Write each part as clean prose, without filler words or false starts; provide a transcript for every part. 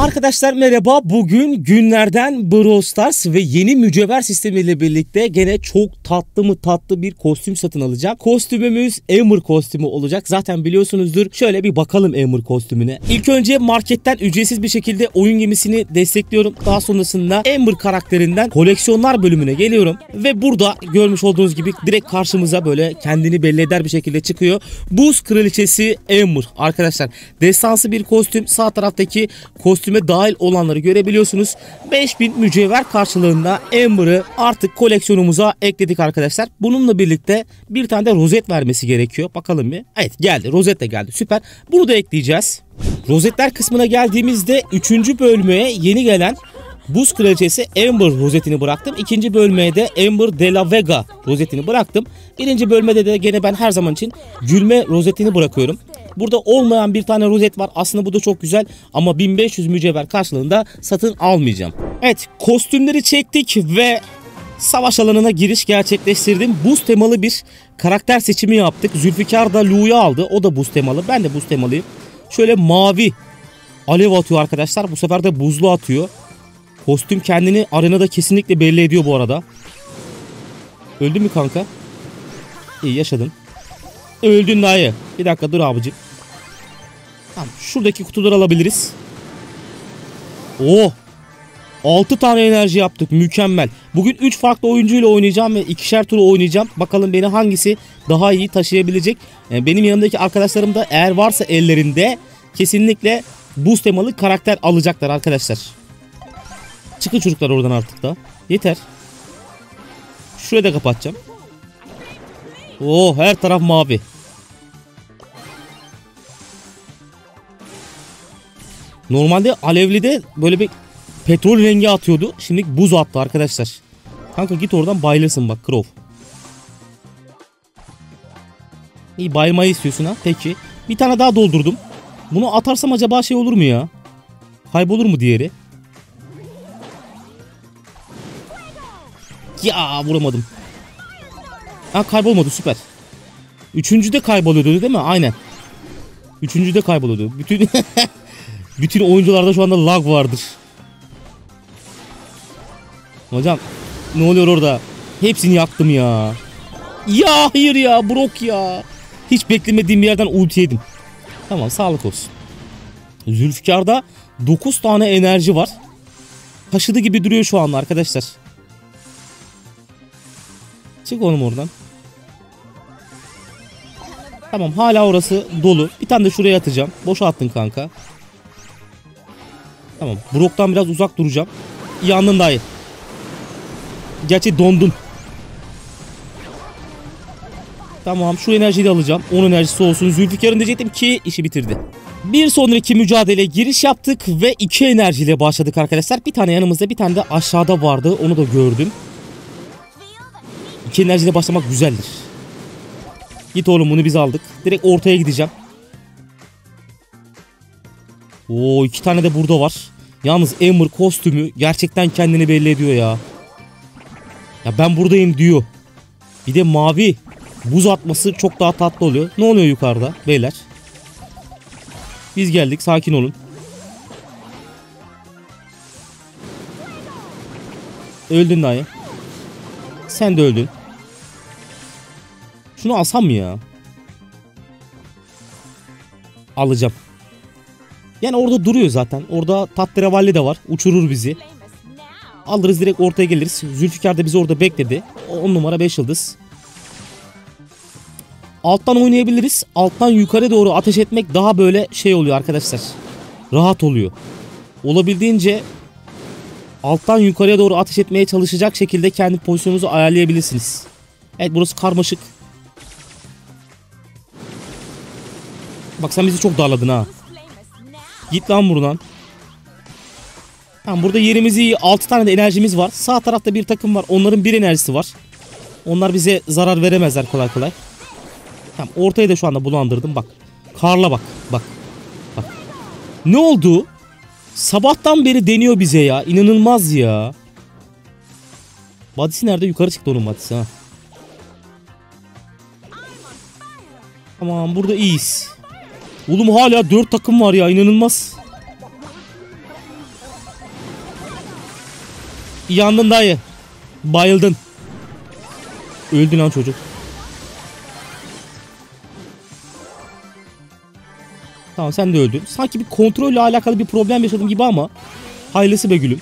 Arkadaşlar merhaba. Bugün günlerden Brawl Stars ve yeni mücevher sistemiyle birlikte gene çok tatlı bir kostüm satın alacağım. Kostümümüz Ember kostümü olacak. Zaten biliyorsunuzdur. Şöyle bir bakalım Ember kostümüne. İlk önce marketten ücretsiz bir şekilde oyun gemisini destekliyorum. Daha sonrasında Ember karakterinden koleksiyonlar bölümüne geliyorum. Ve burada görmüş olduğunuz gibi direkt karşımıza böyle kendini belli eder bir şekilde çıkıyor. Buz Kraliçesi Ember. Arkadaşlar destansı bir kostüm. Sağ taraftaki kostüme dahil olanları görebiliyorsunuz. 5000 mücevher karşılığında Ember'ı artık koleksiyonumuza ekledik arkadaşlar. Bununla birlikte bir tane de rozet vermesi gerekiyor. Bakalım bir. Evet geldi. Rozet de geldi. Süper. Bunu da ekleyeceğiz. Rozetler kısmına geldiğimizde 3. bölmeye yeni gelen Buz Kraliçesi Ember rozetini bıraktım. 2. bölmeye de Ember de la Vega rozetini bıraktım. 1. bölmede de gene ben her zaman için gülme rozetini bırakıyorum. Burada olmayan bir tane rozet var. Aslında bu da çok güzel ama 1500 mücevher karşılığında satın almayacağım. Evet, kostümleri çektik ve savaş alanına giriş gerçekleştirdim. Buz temalı bir karakter seçimi yaptık. Zülfikar da Lu'yu aldı. O da buz temalı. Ben de buz temalıyım. Şöyle mavi alev atıyor arkadaşlar. Bu sefer de buzlu atıyor. Kostüm kendini arenada kesinlikle belli ediyor bu arada. Öldün mü kanka? İyi yaşadın. Öldün dayı. Bir dakika dur abicim. Tamam, şuradaki kutuları alabiliriz. Oh! 6 tane enerji yaptık. Mükemmel. Bugün 3 farklı oyuncuyla oynayacağım ve ikişer tur oynayacağım. Bakalım beni hangisi daha iyi taşıyabilecek. Benim yanımdaki arkadaşlarım da eğer varsa ellerinde kesinlikle buz temalı karakter alacaklar arkadaşlar. Çıkın çocuklar oradan artık da. Yeter. Şurayı da kapatacağım. Oh, her taraf mavi. Normalde alevlide böyle bir petrol rengi atıyordu. Şimdi buz attı arkadaşlar. Kanka git oradan bayılırsın bak Crow. İyi, bayılmayı istiyorsun ha. Peki. Bir tane daha doldurdum. Bunu atarsam acaba şey olur mu ya? Kaybolur mu diğeri? Ya vuramadım. Ha, kaybolmadı, süper. Üçüncüde kayboluyordu değil mi? Aynen. Üçüncüde kayboluyordu. Bütün oyuncularda şu anda lag vardır. Hocam ne oluyor orada? Hepsini yaktım ya. Ya hayır ya, Brock ya. Hiç beklemediğim bir yerden ulti yedim. Tamam, sağlık olsun. Zülfikar'da 9 tane enerji var. Taşıdı gibi duruyor şu anda arkadaşlar. Çık oğlum oradan. Tamam, hala orası dolu. Bir tane de şuraya atacağım. Boşa attın kanka. Tamam, Brock'tan biraz uzak duracağım. Yandın dayı. Gerçi dondun. Tamam, şu enerjiyi de alacağım. 10 enerjisi olsun. Zülfikar'ın diyecektim ki işi bitirdi. Bir sonraki mücadeleye giriş yaptık ve 2 enerjiyle başladık arkadaşlar. Bir tane yanımızda, bir tane de aşağıda vardı. Onu da gördüm. 2 enerjiyle başlamak güzeldir. Git oğlum, bunu biz aldık. Direkt ortaya gideceğim. Oo, 2 tane de burada var. Yalnız Ember kostümü gerçekten kendini belli ediyor ya. Ya ben buradayım diyor. Bir de mavi buz atması çok daha tatlı oluyor. Ne oluyor yukarıda beyler? Biz geldik, sakin olun. Öldün dayı. Sen de öldün. Şunu alsam mı ya? Alacağım. Yani orada duruyor zaten. Orada tahterevalli de var. Uçurur bizi. Alırız, direkt ortaya geliriz. Zülfikar da bizi orada bekledi. 10 numara 5 yıldız. Alttan oynayabiliriz. Alttan yukarı doğru ateş etmek daha böyle şey oluyor arkadaşlar. Rahat oluyor. Olabildiğince alttan yukarıya doğru ateş etmeye çalışacak şekilde kendi pozisyonunuzu ayarlayabilirsiniz. Evet, burası karmaşık. Bak sen bizi çok darladın ha. Git lan buradan. Tamam, burada yerimiz iyi. 6 tane de enerjimiz var. Sağ tarafta bir takım var. Onların bir enerjisi var. Onlar bize zarar veremezler kolay kolay. Tamam, ortayı da şu anda bulandırdım. Bak. Karla bak. Bak. Bak. Ne oldu? Sabahtan beri deniyor bize ya. İnanılmaz ya. Badisi nerede? Yukarı çıktı onun badisi ha. Tamam, burada iyiyiz. Oğlum hala 4 takım var ya, inanılmaz. Yandın dayı. Bayıldın. Öldü lan çocuk. Tamam sen de öldün. Sanki bir kontrolle alakalı bir problem yaşadım gibi ama hayırlısı be gülüm.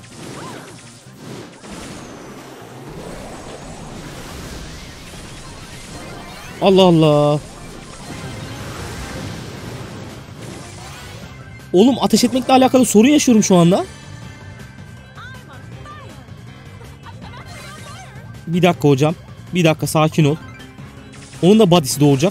Allah Allah. Oğlum ateş etmekle alakalı sorun yaşıyorum şu anda. Bir dakika hocam. Bir dakika sakin ol. Onun da body'si doğacak.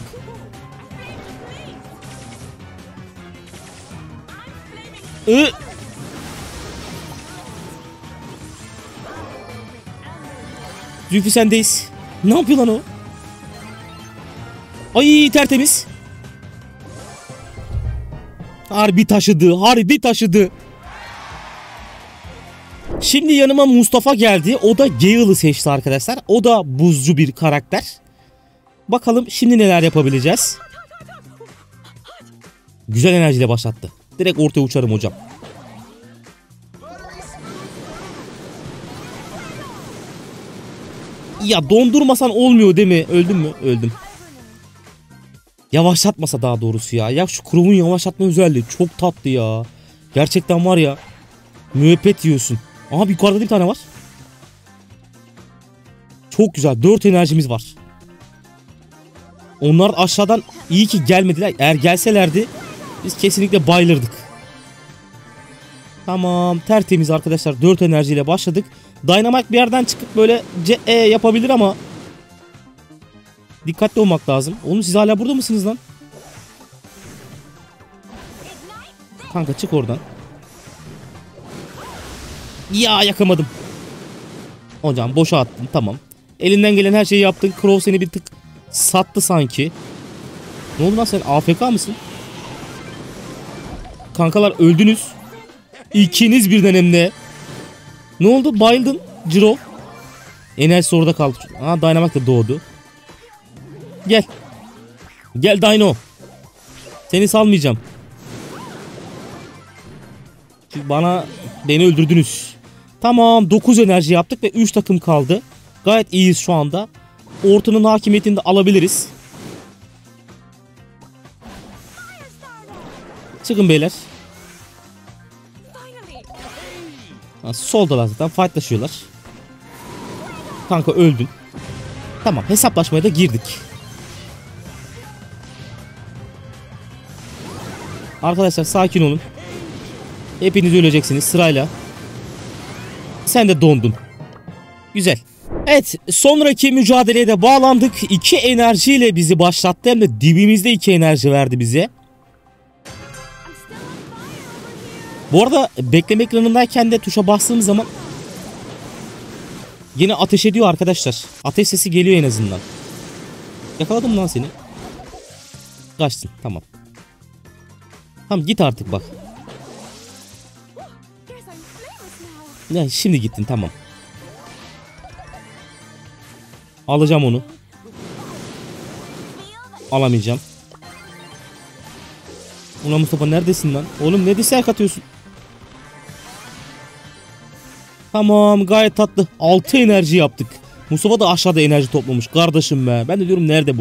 Zülfü sendeyiz. Ne yapıyor lan o? Ay tertemiz. Harbi taşıdı. Harbi taşıdı. Şimdi yanıma Mustafa geldi. O da Gale'ı seçti arkadaşlar. O da buzcu bir karakter. Bakalım şimdi neler yapabileceğiz. Güzel enerjiyle başlattı. Direkt ortaya uçarım hocam. Ya dondurmasan olmuyor değil mi? Öldüm mü? Öldüm. Yavaşlatmasa daha doğrusu ya. Ya şu Chrome'un yavaşlatma özelliği çok tatlı ya. Gerçekten var ya. Müebbet yiyorsun. Aha yukarıda bir tane var. Çok güzel. 4 enerjimiz var. Onlar aşağıdan iyi ki gelmediler. Eğer gelselerdi biz kesinlikle bayılırdık. Tamam tertemiz arkadaşlar. 4 enerjiyle başladık. Dynamite bir yerden çıkıp böyle yapabilir ama dikkatli olmak lazım. Oğlum siz hala burada mısınız lan? Kanka çık oradan. Ya yakamadım. Hocam boşa attın tamam. Elinden gelen her şeyi yaptın. Crow seni bir tık sattı sanki. Ne oldu lan sen AFK mısın? Kankalar öldünüz. İkiniz birden hem de. Ne oldu bayıldın Ciro. Enerjisi orada kaldı. Aa Dynamite de doğdu. Gel. Gel Dino. Seni salmayacağım. Çünkü beni öldürdünüz. Tamam 9 enerji yaptık ve 3 takım kaldı. Gayet iyiyiz şu anda. Ortanın hakimiyetini de alabiliriz. Çıkın beyler. Soldalar zaten fightlaşıyorlar. Kanka öldün. Tamam hesaplaşmaya da girdik. Arkadaşlar sakin olun. Hepiniz öleceksiniz sırayla. Sen de dondun. Güzel. Evet sonraki mücadeleye de bağlandık. 2 enerjiyle bizi başlattı. Hem de dibimizde 2 enerji verdi bize. Bu arada bekleme ekranındayken de tuşa bastığım zaman yine ateş ediyor arkadaşlar. Ateş sesi geliyor en azından. Yakaladım lan seni. Kaçtın tamam. Tamam git artık bak. Ya şimdi gittin tamam. Alacağım onu. Alamayacağım. Ulan Mustafa neredesin lan? Oğlum ne dislike atıyorsun? Tamam gayet tatlı. 6 enerji yaptık. Mustafa da aşağıda enerji toplamış. Kardeşim be. Ben de diyorum nerede bu?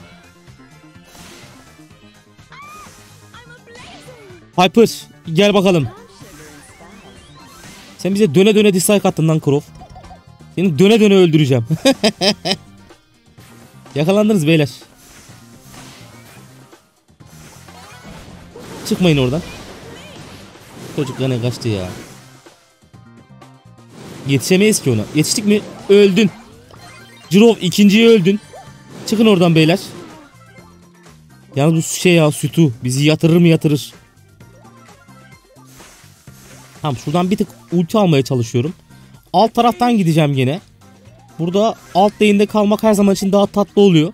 Hyper gel bakalım. Sen bize döne döne dislike attın lan Croft. Seni döne döne öldüreceğim. Yakalandınız beyler. Çıkmayın oradan. Çocuk gene kaçtı ya. Yetişemeyiz ki ona. Yetiştik mi? Öldün. Cirov ikinciyi öldün. Çıkın oradan beyler. Yalnız bu şey ya sütü bizi yatırır mı yatırır. Tamam şuradan bir tık ulti almaya çalışıyorum. Alt taraftan gideceğim gene. Burada alt lane'de kalmak her zaman için daha tatlı oluyor.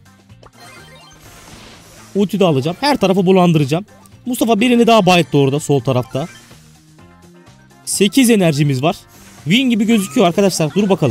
Ulti de alacağım. Her tarafı bulandıracağım. Mustafa birini daha bayıttı orada sol tarafta. 8 enerjimiz var. Win gibi gözüküyor arkadaşlar. Dur bakalım.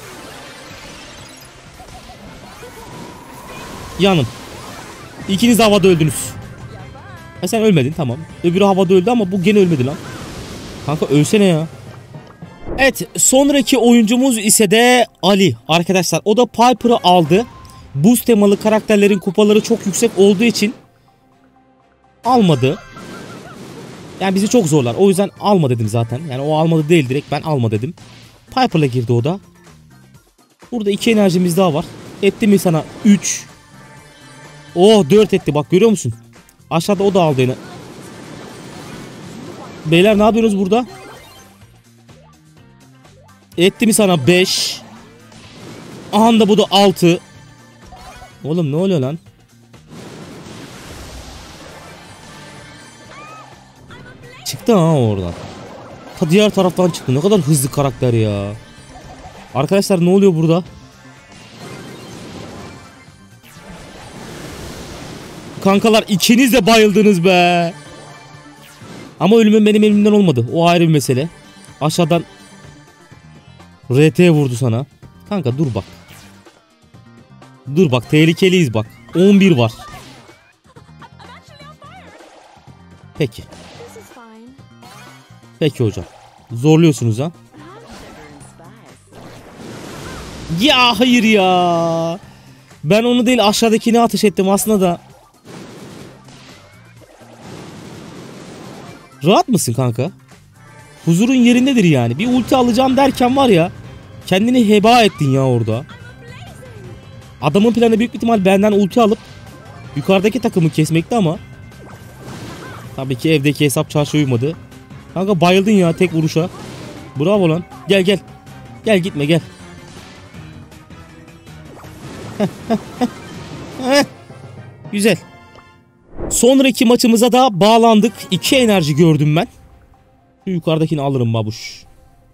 Yanım. İkiniz de havada öldünüz. Ha sen ölmedin tamam. Öbürü havada öldü ama bu gene ölmedi lan. Kanka ölsene ya. Evet, sonraki oyuncumuz ise de Ali. Arkadaşlar o da Piper'ı aldı. Buz temalı karakterlerin kupaları çok yüksek olduğu için almadı. Yani bizi çok zorlar. O yüzden alma dedim zaten. Yani o almadı değil, direkt ben alma dedim. Piper'la girdi o da. Burada 2 enerjimiz daha var. Etti mi sana 3? Oh, 4 etti, bak görüyor musun? Aşağıda o da aldı yine. Beyler ne yapıyorsunuz burada? Etti mi sana 5? Aha da bu da 6. Oğlum ne oluyor lan? Çıktı ha oradan. Ta diğer taraftan çıktı. Ne kadar hızlı karakter ya. Arkadaşlar ne oluyor burada? Kankalar ikiniz de bayıldınız be. Ama ölümün benim elimden olmadı. O ayrı bir mesele. Aşağıdan RT vurdu sana. Kanka dur bak. Dur bak, tehlikeliyiz bak. 11 var. Peki. Peki hocam. Zorluyorsunuz ha. Ya hayır ya. Ben onu değil aşağıdakini ateş ettim aslında da. Rahat mısın kanka? Huzurun yerindedir yani. Bir ulti alacağım derken var ya. Kendini heba ettin ya orada. Adamın planı büyük ihtimal benden ulti alıp yukarıdaki takımı kesmekti ama tabii ki evdeki hesap çarşı uymadı. Kanka bayıldın ya tek vuruşa. Bravo lan. Gel gel. Gel gitme gel. Güzel. Sonraki maçımıza da bağlandık. 2 enerji gördüm ben. Şu yukarıdakini alırım babuş.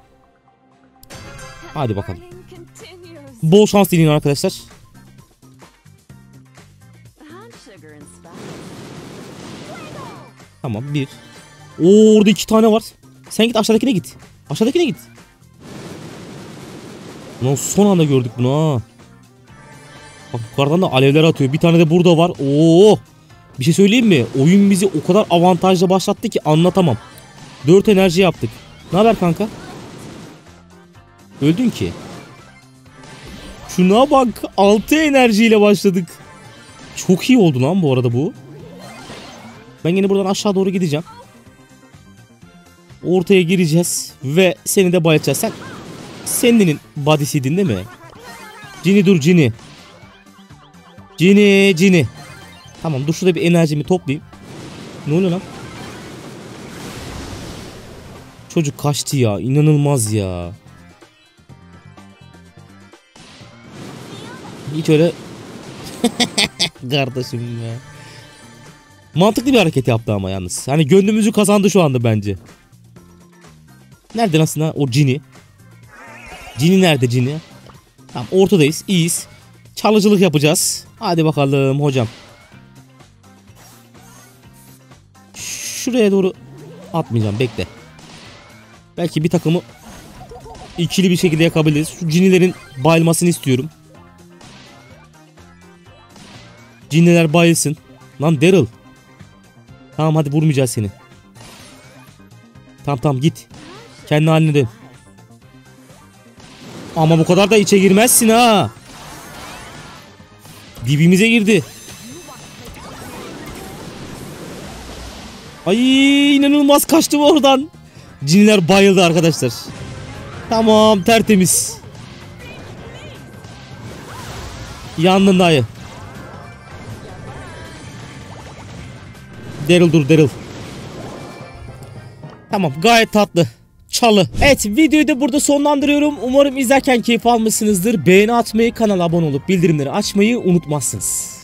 Hadi bakalım. Bol şans dileyin arkadaşlar. Tamam 1. Oo, orada 2 tane var. Sen git aşağıdakine git. Aşağıdakine git. Lan son anda gördük bunu ha. Bak yukarıdan da alevler atıyor. Bir tane de burada var. Oo. Bir şey söyleyeyim mi? Oyun bizi o kadar avantajla başlattı ki anlatamam. 4 enerji yaptık. Ne haber kanka? Öldün ki. Şuna bak. 6 enerjiyle başladık. Çok iyi oldu lan bu arada bu. Ben yine buradan aşağı doğru gideceğim. Ortaya gireceğiz. Ve seni de bayatacağız. Sen senin body'siydin değil mi? Cini dur Cini. Cini. Tamam dur şurada bir enerjimi toplayayım. Ne oluyor lan? Çocuk kaçtı ya. İnanılmaz ya. Hiç öyle. Kardeşim ya. Mantıklı bir hareket yaptı ama yalnız. Hani gönlümüzü kazandı şu anda bence. Nerede aslında o Cini? Cini nerede Cini? Tamam ortadayız. İyiyiz. Çalıcılık yapacağız. Hadi bakalım hocam. Şuraya doğru atmayacağım, bekle. Belki bir takımı ikili bir şekilde yakabiliriz. Şu cinilerin bayılmasını istiyorum. Ciniler bayılsın. Lan Daryl. Tamam hadi vurmayacağız seni. Tamam git. Kendi haline dön. Ama bu kadar da içe girmezsin ha. Dibimize girdi. Ay inanılmaz kaçtım oradan. Ciniler bayıldı arkadaşlar. Tamam tertemiz. Yandın dayı. Daryl dur Daryl. Tamam gayet tatlı. Çalı. Evet videoyu da burada sonlandırıyorum. Umarım izlerken keyif almışsınızdır. Beğeni atmayı, kanala abone olup bildirimleri açmayı unutmazsınız.